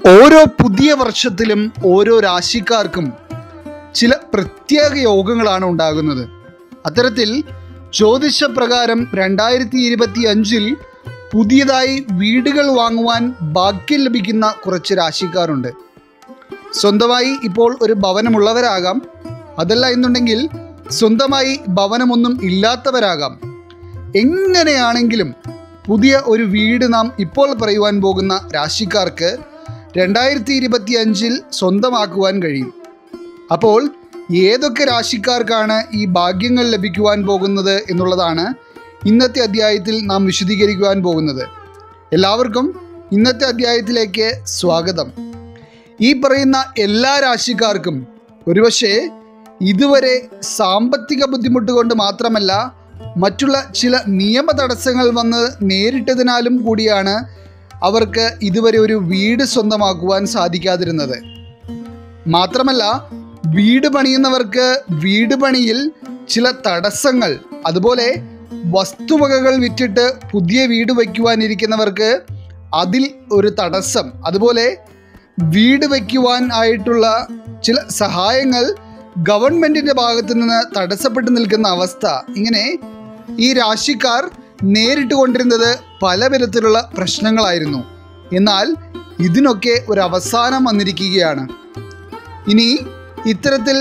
ഓരോ പുതിയ വർഷത്തിലും ഓരോ രാശിക്കാർക്കും ചില പ്രത്യേക യോഗങ്ങളാണ് ഉണ്ടാകുന്നത്. അത്തരത്തിൽ ജ്യോതിഷപ്രകാരം 2025 പുതിയതായി വീടുകൾ വാങ്ങുവാൻ ഭാഗ്യം ലഭിക്കുന്ന കുറച്ച് രാശിക്കാരുണ്ട്. സ്വന്തമായി ഇപ്പോൾ ഒരു ഭവനമുള്ളവരാകാം, അതല്ല എന്നുണ്ടെങ്കിൽ സ്വന്തമായി ഭവനമൊന്നും ഇല്ലാത്തവരാകാം. എങ്ങനെയാണെങ്കിലും പുതിയ ഒരു വീട് നാം ഇപ്പോൾ പറയുവാൻ പോകുന്ന രാശിക്കാർക്ക് 2025 സ്വന്തമാക്കുവാൻ കഴിയും. അപ്പോൾ ഏതൊക്കെ രാശിക്കാർക്കാണ് ഈ ഭാഗ്യങ്ങൾ ലഭിക്കുവാൻ പോകുന്നത് എന്നുള്ളതാണ് ഇന്നത്തെ അധ്യായത്തിൽ നാം വിശദീകരിക്കുവാൻ പോകുന്നത്. എല്ലാവർക്കും ഇന്നത്തെ അധ്യായത്തിലേക്ക് സ്വാഗതം. ഈ പറയുന്ന എല്ലാ രാശിക്കാർക്കും ഒരുപക്ഷെ ഇതുവരെ സാമ്പത്തിക ബുദ്ധിമുട്ട് കൊണ്ട് മാത്രമല്ല, മറ്റുള്ള ചില നിയമ തടസ്സങ്ങൾ വന്ന് നേരിട്ടതിനാലും കൂടിയാണ് അവർക്ക് ഇതുവരെ ഒരു വീട് സ്വന്തമാക്കുവാൻ സാധിക്കാതിരുന്നത്. മാത്രമല്ല, വീട് പണിയുന്നവർക്ക് വീട് പണിയിൽ ചില തടസ്സങ്ങൾ, അതുപോലെ വസ്തുവകകൾ വിറ്റിട്ട് പുതിയ വീട് വയ്ക്കുവാനിരിക്കുന്നവർക്ക് അതിൽ ഒരു തടസ്സം, അതുപോലെ വീട് വയ്ക്കുവാൻ ആയിട്ടുള്ള ചില സഹായങ്ങൾ ഗവൺമെൻറ്റിൻ്റെ ഭാഗത്തു നിന്ന് തടസ്സപ്പെട്ടു നിൽക്കുന്ന അവസ്ഥ, ഇങ്ങനെ ഈ രാശിക്കാർ നേരിട്ട് കൊണ്ടിരുന്നത് പല വിധത്തിലുള്ള പ്രശ്നങ്ങളായിരുന്നു. എന്നാൽ ഇതിനൊക്കെ ഒരു അവസാനം വന്നിരിക്കുകയാണ്. ഇനി ഇത്തരത്തിൽ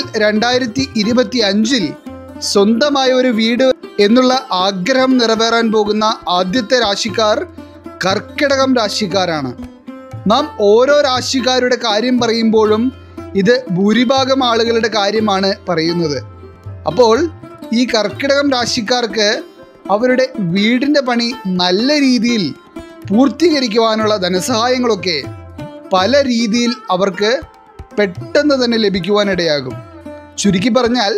2025 സ്വന്തമായ ഒരു വീട് എന്നുള്ള ആഗ്രഹം നിറവേറാൻ പോകുന്ന ആദ്യത്തെ രാശിക്കാർ കർക്കിടകം രാശിക്കാരാണ്. നാം ഓരോ രാശിക്കാരുടെ കാര്യം പറയുമ്പോഴും ഇത് ഭൂരിഭാഗം ആളുകളുടെ കാര്യമാണ് പറയുന്നത്. അപ്പോൾ ഈ കർക്കിടകം രാശിക്കാർക്ക് അവരുടെ വീടിൻ്റെ പണി നല്ല രീതിയിൽ പൂർത്തീകരിക്കുവാനുള്ള ധനസഹായങ്ങളൊക്കെ പല രീതിയിൽ അവർക്ക് പെട്ടെന്ന് തന്നെ ലഭിക്കുവാനിടയാകും. ചുരുക്കി പറഞ്ഞാൽ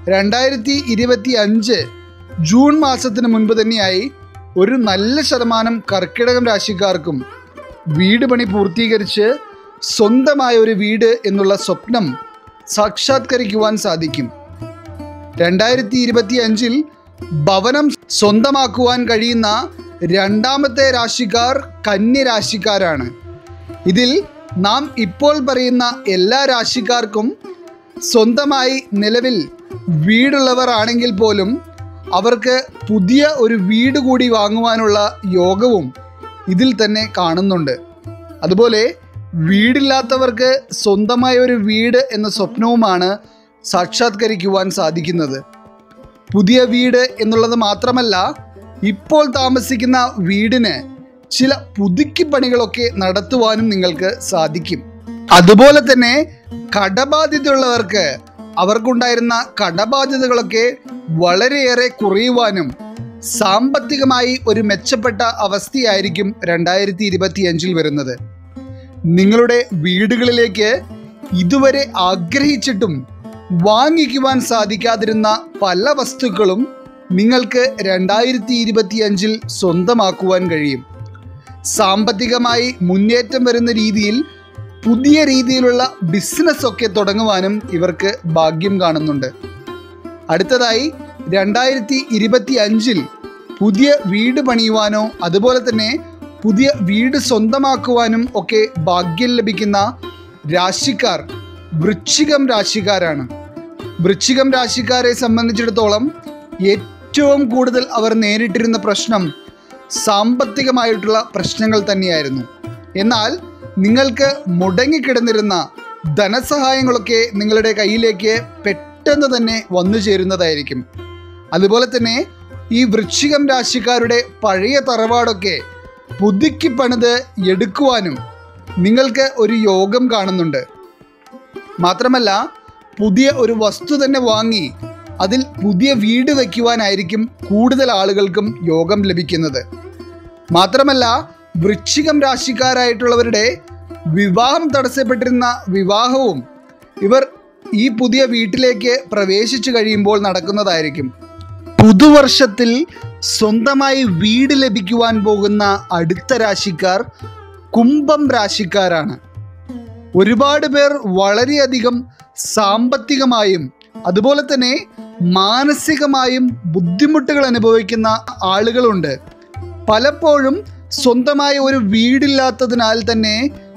2025 ജൂൺ മാസത്തിന് മുൻപ് തന്നെയായി ഒരു നല്ല ശതമാനം കർക്കിടകം രാശിക്കാർക്കും വീട് പണി പൂർത്തീകരിച്ച് സ്വന്തമായ ഒരു വീട് എന്നുള്ള സ്വപ്നം സാക്ഷാത്കരിക്കുവാൻ സാധിക്കും. 2025 ഭവനം സ്വന്തമാക്കുവാൻ കഴിയുന്ന രണ്ടാമത്തെ രാശിക്കാർ കന്യ രാശിക്കാരാണ്. ഇതിൽ നാം ഇപ്പോൾ പറയുന്ന എല്ലാ രാശിക്കാർക്കും സ്വന്തമായി നിലവിൽ വീടുള്ളവർ ആണെങ്കിൽ പോലും അവർക്ക് പുതിയ ഒരു വീട് കൂടി വാങ്ങുവാനുള്ള യോഗവും ഇതിൽ തന്നെ കാണുന്നുണ്ട്. അതുപോലെ വീടില്ലാത്തവർക്ക് സ്വന്തമായ ഒരു വീട് എന്ന സ്വപ്നവുമാണ് സാക്ഷാത്കരിക്കുവാൻ സാധിക്കുന്നത്. പുതിയ വീട് എന്നുള്ളത് മാത്രമല്ല, ഇപ്പോൾ താമസിക്കുന്ന വീടിന് ചില പുതുക്കിപ്പണികളൊക്കെ നടത്തുവാനും നിങ്ങൾക്ക് സാധിക്കും. അതുപോലെ തന്നെ കടബാധ്യതയുള്ളവർക്ക് അവർക്കുണ്ടായിരുന്ന കടബാധ്യതകളൊക്കെ വളരെയേറെ കുറയുവാനും സാമ്പത്തികമായി ഒരു മെച്ചപ്പെട്ട അവസ്ഥയായിരിക്കും 2025 വരുന്നത്. നിങ്ങളുടെ വീടുകളിലേക്ക് ഇതുവരെ ആഗ്രഹിച്ചിട്ടും വാങ്ങിക്കുവാൻ സാധിക്കാതിരുന്ന പല വസ്തുക്കളും നിങ്ങൾക്ക് 2025 സ്വന്തമാക്കുവാൻ കഴിയും. സാമ്പത്തികമായി മുന്നേറ്റം വരുന്ന രീതിയിൽ പുതിയ രീതിയിലുള്ള ബിസിനസ്സൊക്കെ തുടങ്ങുവാനും ഇവർക്ക് ഭാഗ്യം കാണുന്നുണ്ട്. അടുത്തതായി 2025 പുതിയ വീട് പണിയുവാനോ അതുപോലെ തന്നെ പുതിയ വീട് സ്വന്തമാക്കുവാനും ഒക്കെ ഭാഗ്യം ലഭിക്കുന്ന രാശിക്കാർ വൃശ്ചികം രാശിക്കാരാണ്. വൃശ്ചികം രാശിക്കാരെ സംബന്ധിച്ചിടത്തോളം ഏറ്റവും കൂടുതൽ അവർ നേരിട്ടിരുന്ന പ്രശ്നം സാമ്പത്തികമായിട്ടുള്ള പ്രശ്നങ്ങൾ തന്നെയായിരുന്നു. എന്നാൽ നിങ്ങൾക്ക് മുടങ്ങിക്കിടന്നിരുന്ന ധനസഹായങ്ങളൊക്കെ നിങ്ങളുടെ കയ്യിലേക്ക് പെട്ടെന്ന് തന്നെ വന്നു ചേരുന്നതായിരിക്കും. അതുപോലെ തന്നെ ഈ വൃശ്ചികം രാശിക്കാരുടെ പഴയ തറവാടൊക്കെ പുതുക്കി പണിത് എടുക്കുവാനും നിങ്ങൾക്ക് ഒരു യോഗം കാണുന്നുണ്ട്. മാത്രമല്ല, പുതിയ ഒരു വസ്തു തന്നെ വാങ്ങി അതിൽ പുതിയ വീട് വയ്ക്കുവാനായിരിക്കും കൂടുതൽ ആളുകൾക്കും യോഗം ലഭിക്കുന്നത്. മാത്രമല്ല, വൃശ്ചികം രാശിക്കാരായിട്ടുള്ളവരുടെ വിവാഹം തടസ്സപ്പെട്ടിരുന്ന വിവാഹവും ഇവർ ഈ പുതിയ വീട്ടിലേക്ക് പ്രവേശിച്ചു കഴിയുമ്പോൾ നടക്കുന്നതായിരിക്കും. പുതുവർഷത്തിൽ സ്വന്തമായി വീട് ലഭിക്കുവാൻ പോകുന്ന അടുത്ത രാശിക്കാർ കുംഭം രാശിക്കാരാണ്. ഒരുപാട് പേർ വളരെയധികം സാമ്പത്തികമായും അതുപോലെ തന്നെ മാനസികമായും ബുദ്ധിമുട്ടുകൾ അനുഭവിക്കുന്ന ആളുകളുണ്ട്. പലപ്പോഴും സ്വന്തമായ ഒരു വീടില്ലാത്തതിനാൽ തന്നെ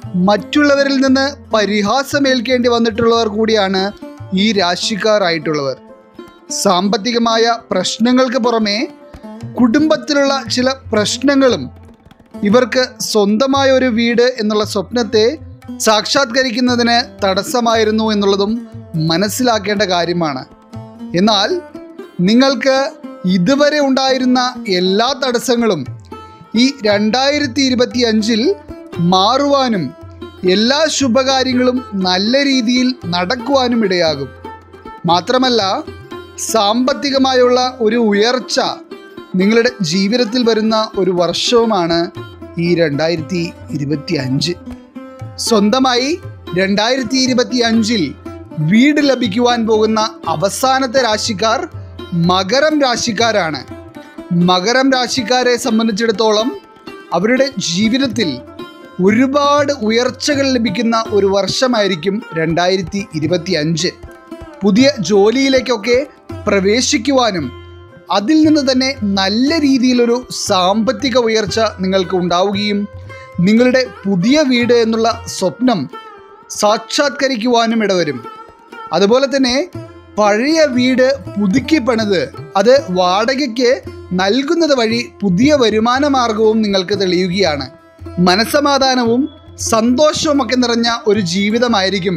മറ്റുള്ളവരിൽ നിന്ന് പരിഹാസമേൽക്കേണ്ടി വന്നിട്ടുള്ളവർ കൂടിയാണ് ഈ രാശിക്കാരായിട്ടുള്ളവർ. സാമ്പത്തികമായ പ്രശ്നങ്ങൾക്ക് പുറമെ കുടുംബത്തിലുള്ള ചില പ്രശ്നങ്ങളും ഇവർക്ക് സ്വന്തമായ ഒരു വീട് എന്നുള്ള സ്വപ്നത്തെ സാക്ഷാത്കരിക്കുന്നതിന് തടസ്സമായിരുന്നു എന്നുള്ളതും മനസ്സിലാക്കേണ്ട കാര്യമാണ്. എന്നാൽ നിങ്ങൾക്ക് ഇതുവരെ ഉണ്ടായിരുന്ന എല്ലാ തടസ്സങ്ങളും ഈ 2025 മാറുവാനും എല്ലാ ശുഭകാര്യങ്ങളും നല്ല രീതിയിൽ നടക്കുവാനും ഇടയാകും. മാത്രമല്ല, സാമ്പത്തികമായുള്ള ഒരു ഉയർച്ച നിങ്ങളുടെ ജീവിതത്തിൽ വരുന്ന ഒരു വർഷവുമാണ് ഈ 2025. സ്വന്തമായി 2025 വീട് ലഭിക്കുവാൻ പോകുന്ന അവസാനത്തെ രാശിക്കാർ മകരം രാശിക്കാരാണ്. മകരം രാശിക്കാരെ സംബന്ധിച്ചിടത്തോളം അവരുടെ ജീവിതത്തിൽ ഒരുപാട് ഉയർച്ചകൾ ലഭിക്കുന്ന ഒരു വർഷമായിരിക്കും 2025. പുതിയ ജോലിയിലേക്കൊക്കെ പ്രവേശിക്കുവാനും അതിൽ നിന്ന് തന്നെ നല്ല രീതിയിലൊരു സാമ്പത്തിക ഉയർച്ച നിങ്ങൾക്ക് ഉണ്ടാവുകയും നിങ്ങളുടെ പുതിയ വീട് എന്നുള്ള സ്വപ്നം സാക്ഷാത്കരിക്കുവാനും ഇടവരും. അതുപോലെ തന്നെ പഴയ വീട് പുതുക്കി പണിത് അത് വാടകയ്ക്ക് നൽകുന്നത് വഴി പുതിയ വരുമാന മാർഗവും നിങ്ങൾക്ക് തെളിയുകയാണ്. മനസ്സമാധാനവും സന്തോഷവും ഒക്കെ നിറഞ്ഞ ഒരു ജീവിതമായിരിക്കും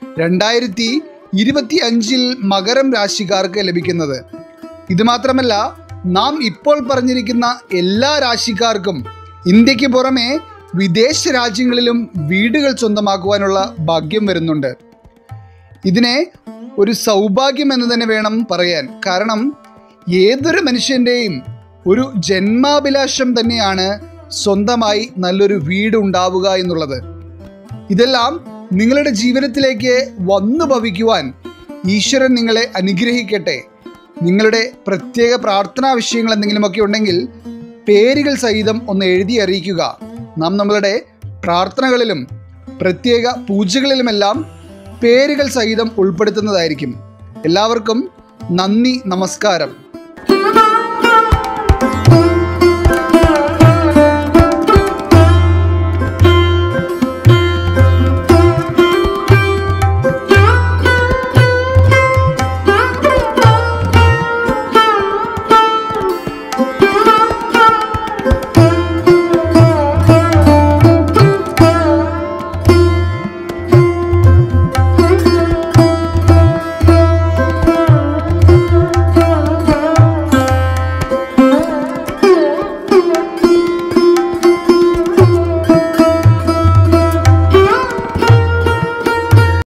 2025 മകരം രാശിക്കാർക്ക് ലഭിക്കുന്നത്. ഇതുമാത്രമല്ല, നാം ഇപ്പോൾ പറഞ്ഞിരിക്കുന്ന എല്ലാ രാശിക്കാർക്കും ഇന്ത്യക്ക് പുറമെ വിദേശ രാജ്യങ്ങളിലും വീടുകൾ സ്വന്തമാക്കുവാനുള്ള ഭാഗ്യം വരുന്നുണ്ട്. ഇതിനെ ഒരു സൗഭാഗ്യം എന്ന് തന്നെ വേണം പറയാൻ. കാരണം ഏതൊരു മനുഷ്യൻ്റെയും ഒരു ജന്മാഭിലാഷം തന്നെയാണ് സ്വന്തമായി നല്ലൊരു വീട് ഉണ്ടാവുക എന്നുള്ളത്. ഇതെല്ലാം നിങ്ങളുടെ ജീവിതത്തിലേക്ക് വന്നു ഭവിക്കുവാൻ ഈശ്വരൻ നിങ്ങളെ അനുഗ്രഹിക്കട്ടെ. നിങ്ങളുടെ പ്രത്യേക പ്രാർത്ഥനാ വിഷയങ്ങൾ എന്തെങ്കിലുമൊക്കെ ഉണ്ടെങ്കിൽ പേരുകൾ സഹിതം ഒന്ന് എഴുതി അറിയിക്കുക. നാം നമ്മളുടെ പ്രാർത്ഥനകളിലും പ്രത്യേക പൂജകളിലുമെല്ലാം പേരുകൾ സഹിതം ഉൾപ്പെടുത്തുന്നതായിരിക്കും. എല്ലാവർക്കും നന്ദി, നമസ്കാരം.